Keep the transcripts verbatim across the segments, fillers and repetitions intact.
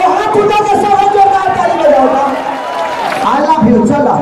हाथ उठा के सब जोरदार ताली बजाओ। I love you. चलो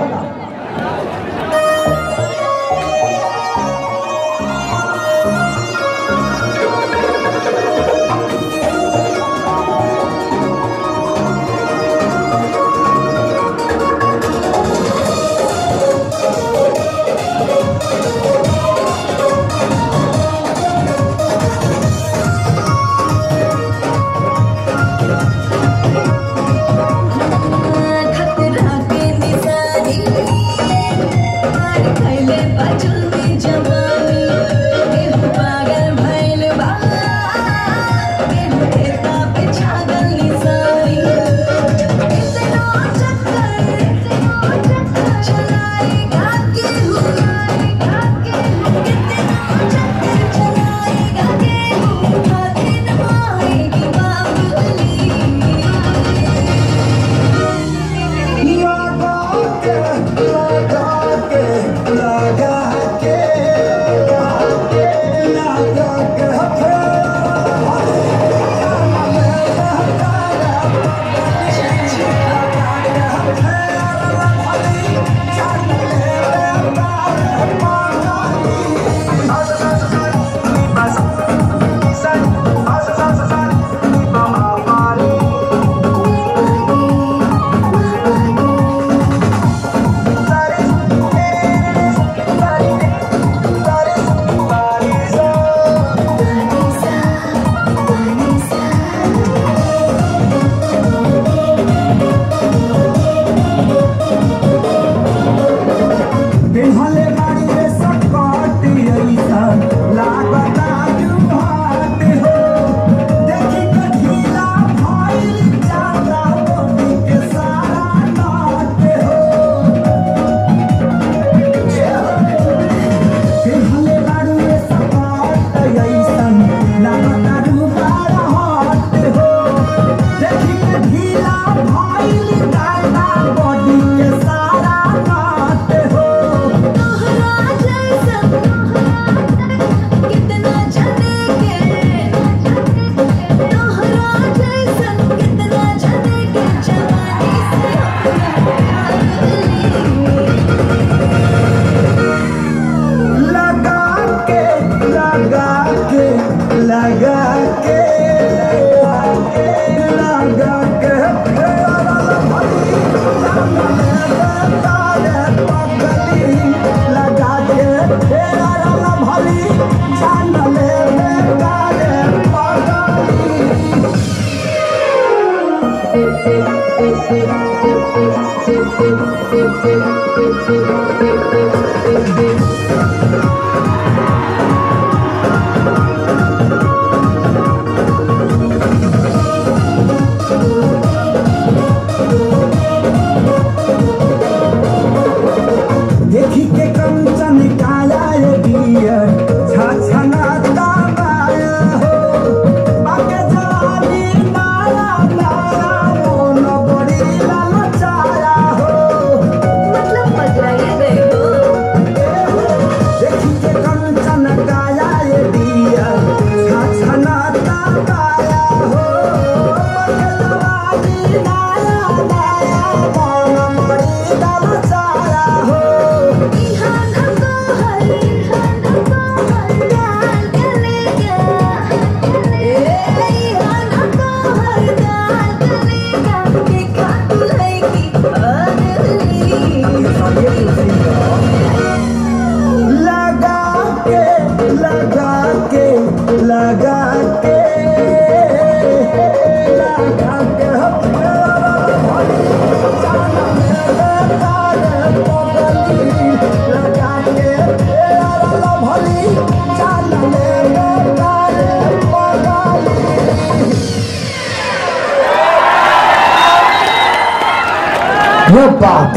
ये बात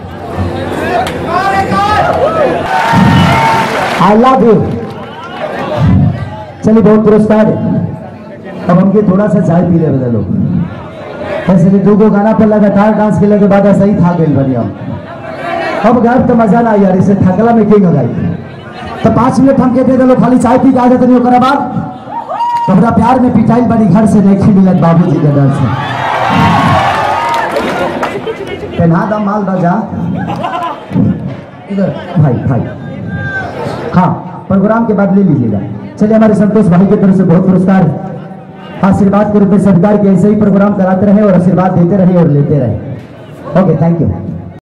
आई लव यू। चलिए बहुत पुरस्कार। अब हमके थोड़ा सा चाय पी ले बदलो। ऐसे भी दो गाना पर लगातार डांस के बाद ऐसा ही था गई बढ़िया। अब गायब तो मजा ना यार, इसे थकला में क्यों गाई। तो पांच मिनट हम कहते थे खाली चाय पी के आ जाते नहीं। बाद तो प्यार में पिटाई बड़ी घर से नहीं मिलत बाबूजी के डर से। पहना दम माल राजा इधर भाई भाई। हाँ प्रोग्राम के बाद ले लीजिएगा। चलिए हमारे संतोष भाई की तरफ से बहुत पुरस्कार आशीर्वाद के रूप में सरकार के ऐसे ही प्रोग्राम कराते रहे और आशीर्वाद देते रहे और लेते रहे। Okay thank you.